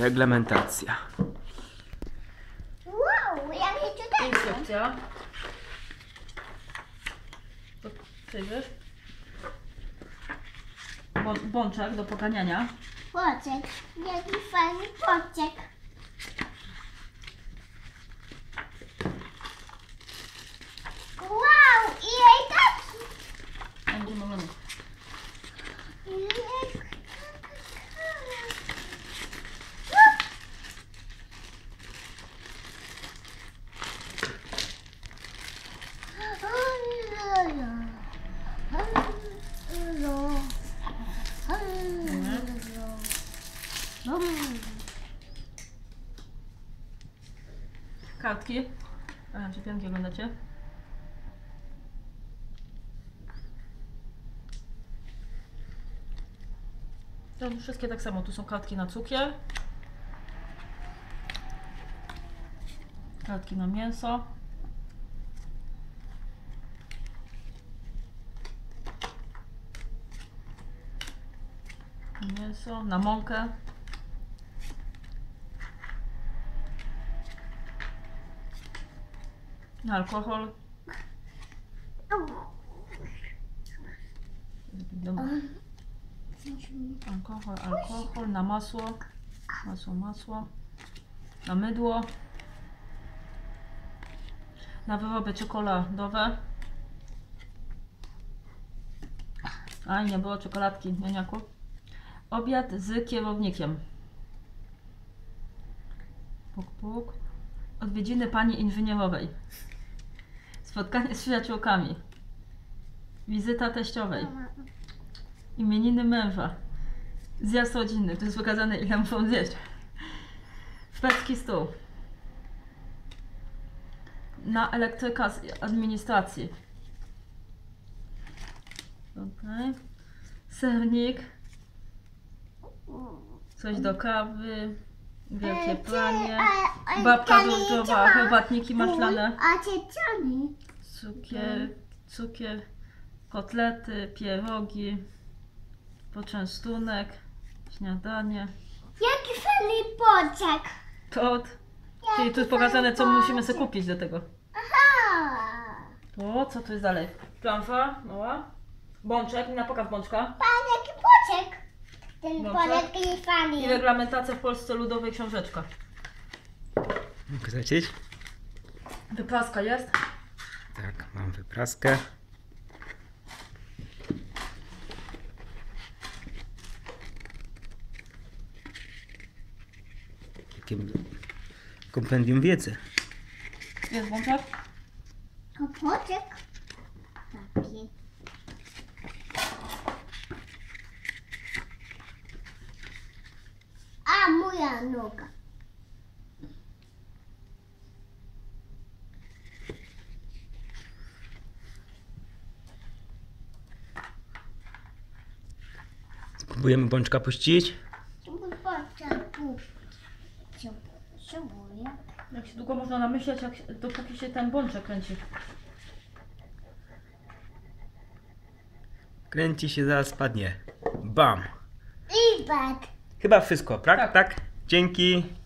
Reglamentacja. Wow, ja mnie tutaj. Instrukcja. To przejrzysz. Bączek do poganiania. Pociek. Jaki fajny pociek. Wow, ile taki. Będziemy oglądać. Kartki. Czy pianki oglądacie? To wszystkie tak samo. Tu są kartki na cukier. Kartki na mięso. Mięso, na mąkę. Na alkohol. Alkohol, na masło. Masło. Na mydło. Na wyroby czekoladowe. A nie było czekoladki, nianiaku. Obiad z kierownikiem. Puk. Odwiedziny pani inżynierowej. Spotkanie z przyjaciółkami. Wizyta teściowej. Imieniny męża. Zjazd rodzinny. Tu jest wykazane, ile muszą zjeść. Szwedzki stół. Na elektryka z administracji. Okay. Sernik. Coś do kawy. Wielkie pranie. Babka drożdżowa, herbatniki maślane. A cieciany. Cukier. Kotlety, pierogi. Poczęstunek. Śniadanie. Jaki fajny pociek. Tort. Czyli tu jest pokazane, co musimy sobie kupić do tego. Aha. O, co tu jest dalej? Planfa, mała. Bączek, na pokaz bączka. Pan jaki pociek. Ten Bączek. pociek jest fajny. I reglamentacja w Polsce Ludowej książeczka. Mogę zacząć? Wypraska jest. Tak, mam wypraskę. Takie kompendium wiedzy. Jest bączek. A pociek? Taki. A moja noga. Spróbujemy bączka puścić. Jak się długo można namyśleć, dopóki się ten bączek kręci. Kręci się, zaraz spadnie. Bam! I bak. Chyba wszystko, tak? Tak. Tak. Dzięki.